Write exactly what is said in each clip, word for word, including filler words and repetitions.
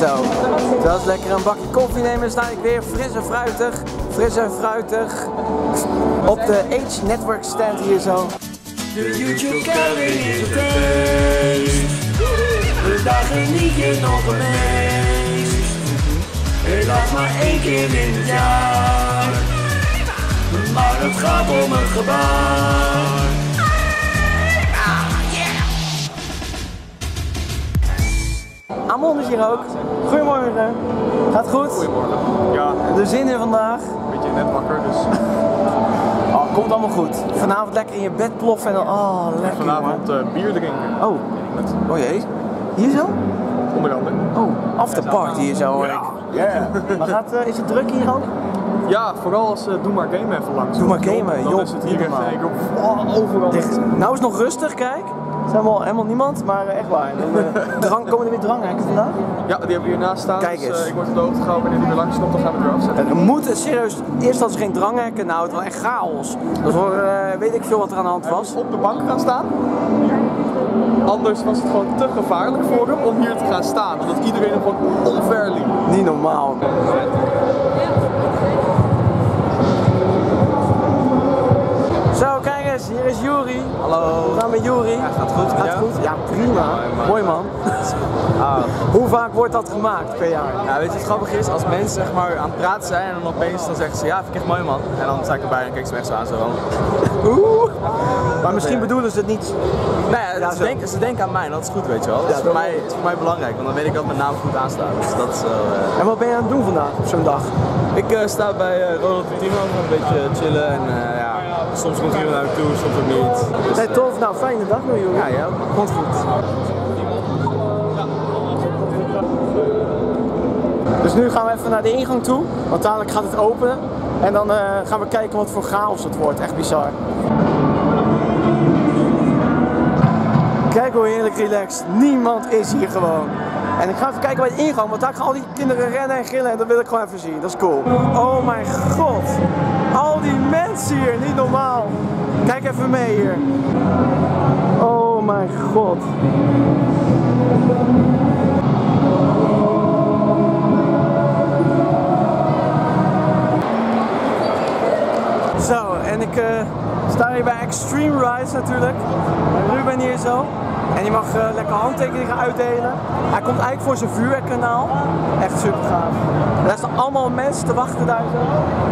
Zo, terwijl ze lekker een bakje koffie nemen, sta ik weer fris en fruitig, fris en fruitig op de H Network stand hier zo. De YouTube Gathering is het feest. De dagen niet je nog een meest. Helaas maar één keer in het jaar. Maar het gaat om een gebaar. Amon is hier ook. Goedemorgen. Gaat goed? Goedemorgen. Ja, De zin in vandaag? een beetje net wakker, dus Oh, komt allemaal goed. Vanavond lekker in je bed ploffen en dan, oh lekker. vanavond uh, bier drinken. Oh, Met oh jee. Hier zo? onder andere. Oh, afterparty hier zo hoor ik. Ja. Maar gaat, uh, is het druk hier ook? Ja, vooral als uh, Doe maar Gamen even langs. Doe maar Gamen, Dan joh, is het niet hier even normaal. ik op, oh, overal. Dicht. Nou is het nog rustig, kijk. Er is helemaal, helemaal niemand, maar uh, echt waar. Dan, uh, drang, komen er weer dranghekken vandaag? Ja, die hebben we hiernaast staan. Kijk dus, eens. uh, ik word op de hoogte gehouden wanneer die weer langs komt, dan gaan we het weer afzetten. Er moeten serieus, eerst hadden ze geen dranghekken, nou het was echt chaos. Dus hoor, uh, weet ik veel wat er aan de hand was. Op de bank gaan staan. Anders was het gewoon te gevaarlijk voor hem om hier te gaan staan. Omdat iedereen hem gewoon onver liep. Niet normaal. Zo, kijk eens, hier is Juri. Hallo. We gaan met Juri. Ja, gaat goed met Gaat jou? goed? Ja, prima. man. Mooi man. Ah. Hoe vaak wordt dat gemaakt per jaar? Ja, weet je wat grappig is? Als mensen zeg maar aan het praten zijn en dan opeens dan zeggen ze ja, vind ik echt mooi man. En dan sta ik erbij en kijk ze me echt zo aan zo van. Oeh. Maar misschien bedoelen ze het niet. Nou ja, Ja, ze, zo. denken, ze denken aan mij en dat is goed, weet je wel. Dat is, Ja, voor, dat- mij, is voor mij belangrijk, want dan weet ik dat mijn naam goed aanstaat. Dus dat is wel... eh. En wat ben je aan het doen vandaag op zo'n dag? Ik uh, sta bij uh, Ronald Timo, een beetje chillen en uh, ja, soms komt iemand naar me toe, soms ook niet. Dus, Nee, tof. Nou, fijne dag nog, Juri. Ja, jij ook. Komt goed. Dus nu gaan we even naar de ingang toe, want dadelijk gaat het open. En dan uh, gaan we kijken wat voor chaos het wordt. Echt bizar. Kijk hoe heerlijk relaxed. Niemand is hier gewoon. En ik ga even kijken bij de ingang, want daar gaan al die kinderen rennen en gillen en dat wil ik gewoon even zien. Dat is cool. Oh mijn god. Al die mensen hier, niet normaal. Kijk even mee hier. Oh mijn god. Zo, en ik uh, sta hier bij Extreme Rise natuurlijk. Ruben hier zo. En die mag uh, lekker handtekeningen uitdelen. Hij komt eigenlijk voor zijn vuurwerkkanaal. Echt super gaaf. En daar staan allemaal mensen te wachten daar zo.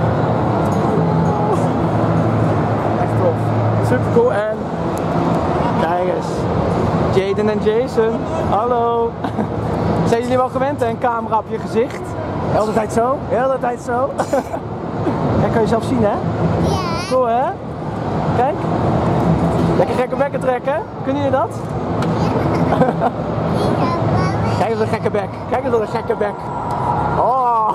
Echt tof. Super cool. En kijk eens. Jaden en Jason. Hallo. Zijn jullie wel gewend hè? Een camera op je gezicht? De hele tijd zo? De hele tijd zo? Kijk, kan je zelf zien hè? Ja. Cool hè? Kijk. Lekker gekke bekken trekken. Kunnen jullie dat? Kijk eens een gekke bek. Kijk eens een gekke bek. Oh.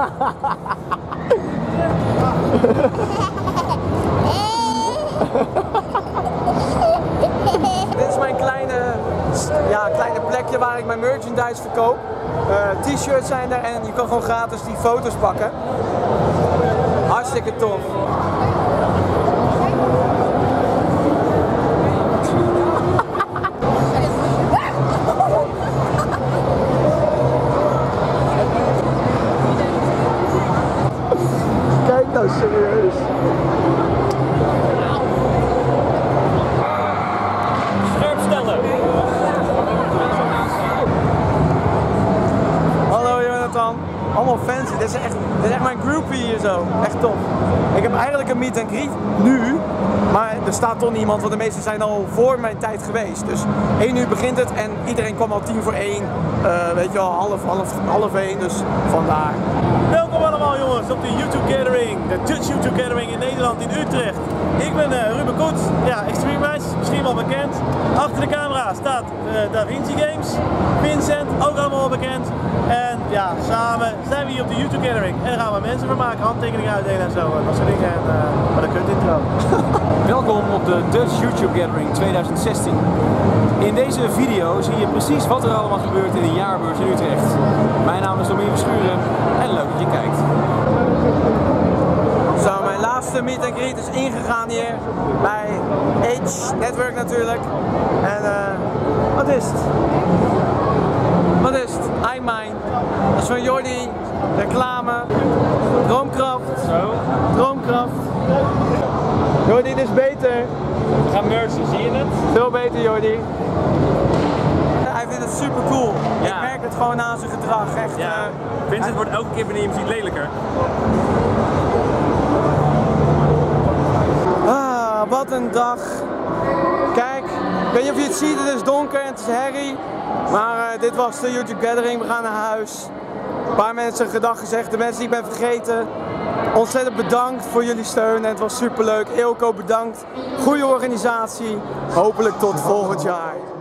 Dit is mijn kleine, ja, kleine plekje waar ik mijn merchandise verkoop. Uh, T-shirts zijn er en je kan gewoon gratis die foto's pakken. Hartstikke tof. Kijk nou serieus. Scherp stellen. Hallo Jonathan. Allemaal fancy. Dit is echt, dit is echt mijn groupie hier zo. Echt tof. Ik heb eigenlijk een meet and greet nu. Maar er staat toch niemand, want de meesten zijn al voor mijn tijd geweest. Dus één uur begint het en iedereen kwam al tien voor één. Uh, weet je wel, half, half, half één. Dus vandaar. Welkom allemaal jongens op de YouTube Gathering, de Dutch YouTube Gathering in Nederland, in Utrecht. Ik ben uh, Ruben Koets, ja, Extreme Rise, misschien wel bekend. Achter de camera staat uh, DaVinci Games, Vincent, ook allemaal wel bekend. En ja, samen zijn we hier op de YouTube Gathering en gaan we mensen vermaken, handtekeningen uitdelen en zo, en dat soort dingen. En uh, wat een kut intro. Welkom op de Dutch YouTube Gathering tweeduizend zestien. In deze video zie je precies wat er allemaal gebeurt in de jaarbeurs in Utrecht. Mijn naam is Domien Verschuren en leuk dat je kijkt. Zo, mijn laatste meet and greet is ingegaan hier bij H Network natuurlijk. En uh, wat is het? Wat is het? I Mine. Dat is van Jordi. Reclame. Droomkracht. Zo. Droomkracht. Jordi, dit is beter. We gaan merchen, zie je het? Veel beter, Jordi. Hij vindt het super cool. Ja. Ik merk het gewoon aan zijn gedrag. Echt, Ja. uh, Vincent hij- wordt elke keer wanneer je hem ziet lelijker. Ah, wat een dag. Kijk, ik weet niet of je het ziet, het is donker en het is herrie. Maar uh, dit was de YouTube Gathering, we gaan naar huis. Een paar mensen gedag gezegd, de mensen die ik ben vergeten. Ontzettend bedankt voor jullie steun en het was super leuk. Eelco bedankt. Goede organisatie. Hopelijk tot volgend jaar.